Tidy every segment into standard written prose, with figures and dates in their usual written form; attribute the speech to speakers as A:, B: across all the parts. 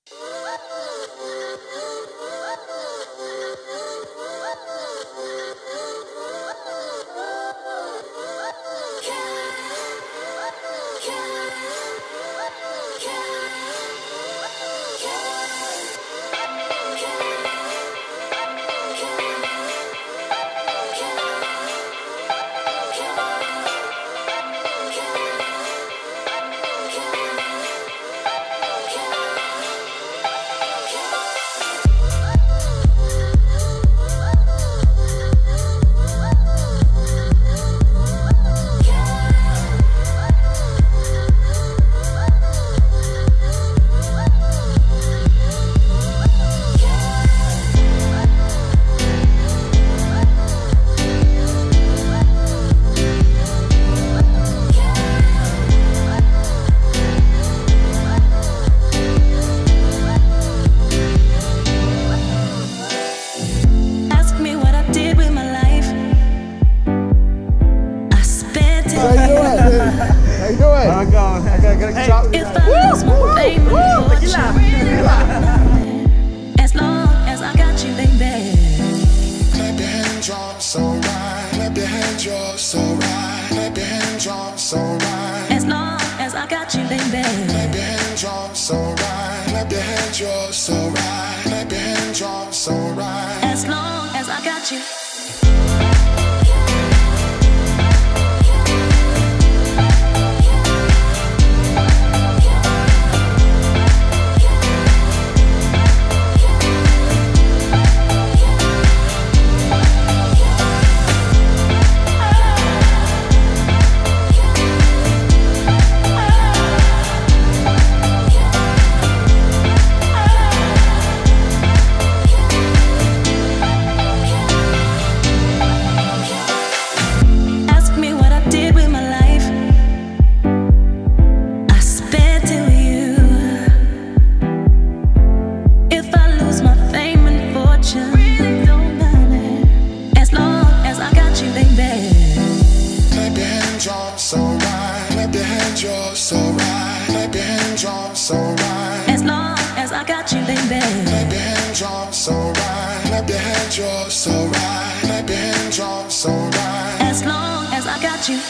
A: As long as I got you, baby.
B: Clap your hands, you're so right. Clap your hands, you're so right. Clap your hands, you're so right.
A: As long as I got you, baby.
B: Clap your hands, you're so right. Clap your hands, you're so right. Clap your hands, you're so right.
A: As long as I got you.
B: As long as I got you, baby. Clap your hands, you're so right. Clap your hands, you're so right. Clap your hands, you're so right.
A: As long as I got you.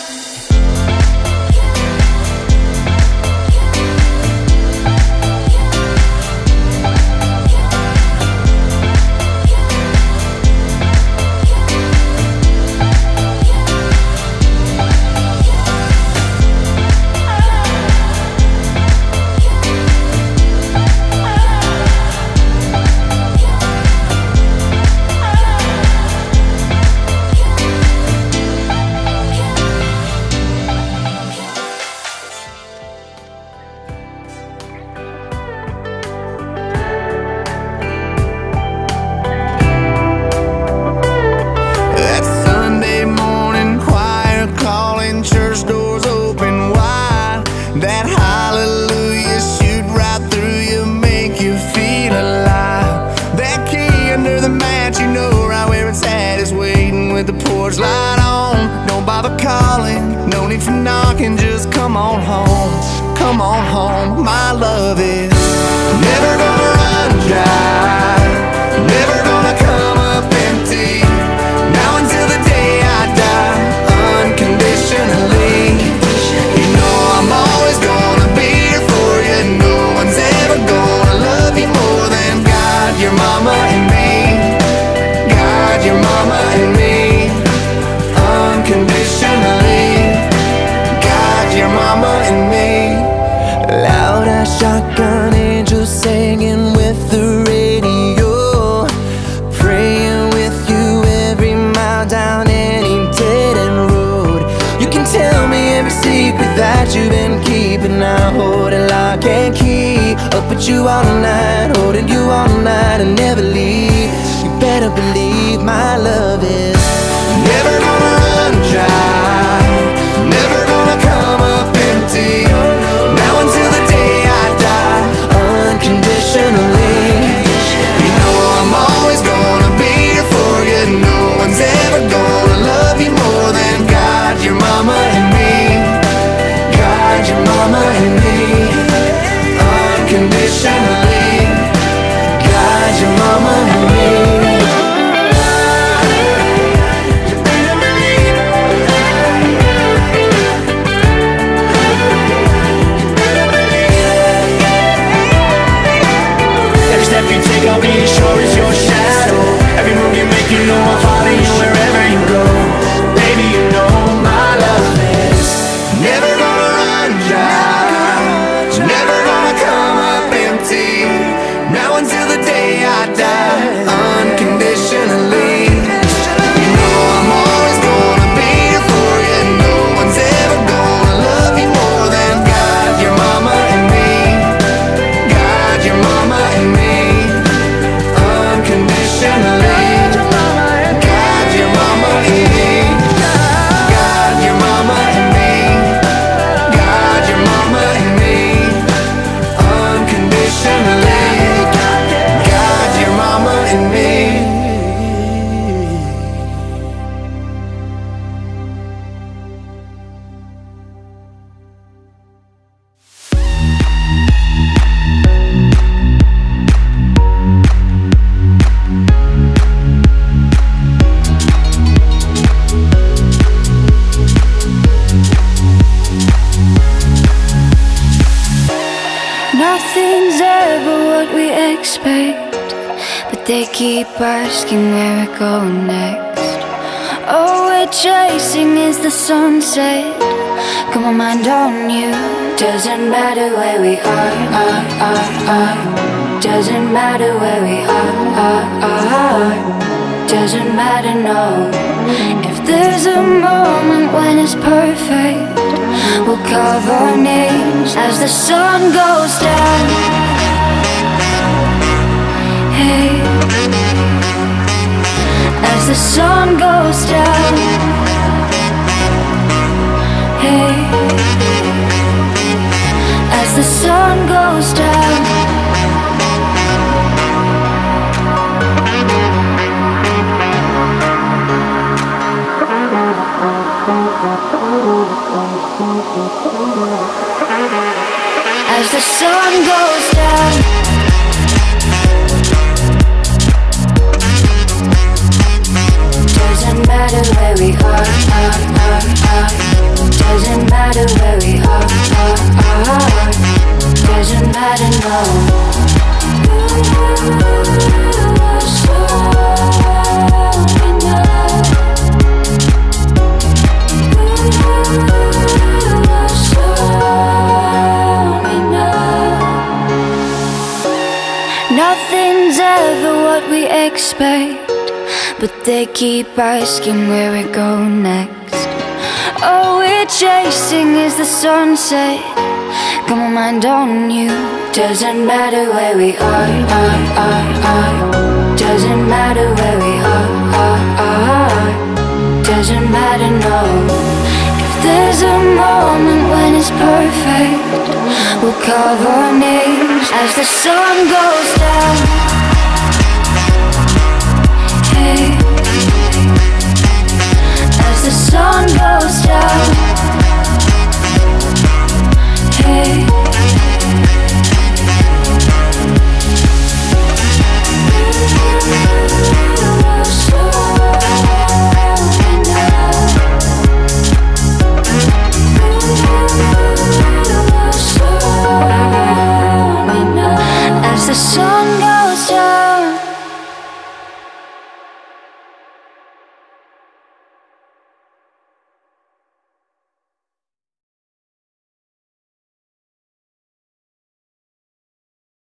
C: Light on, don't bother calling, no need for knocking, just come on home. My love is never gonna run dry, never gonna come up empty, now until the day I die, unconditionally. You know I'm always gonna be here for you, no one's ever gonna love you more than God, your mama and me, God, your mama and me. Unconditionally, God, your mama and me. Loud as shotgun angels singing with the radio, praying with you every mile down any dead end road. You can tell me every secret that you've been keeping. I hold it lock and key, up with you all night, holding you all night and never leave. You better believe my love is never gonna run dry, never gonna come up empty, now until the day I die, unconditionally. You know I'm always gonna be here for you, no one's ever gonna love you more than God, your mama and me, God, your mama and me, unconditionally.
D: Nothing's ever what we expect, but they keep asking where we're going next. All we're chasing is the sunset. Got my mind on you. Doesn't matter where we are. Doesn't matter where we are. Doesn't matter, no. If there's a moment when it's perfect, we'll carve our names as the sun goes down. Hey, as the sun goes down. Hey, as the sun goes down. As the sun goes down. Doesn't matter where we are. Doesn't matter where we are. Doesn't matter, no. Nothing's ever what we expect, but they keep asking where we're going next. All we're chasing is the sunset. Got my mind on you. Doesn't matter where we are. Doesn't matter where we are. Doesn't matter, no. If there's a moment when it's perfect, we'll carve our names as the sun goes down. Hey, as the sun goes down. Hey, as the sun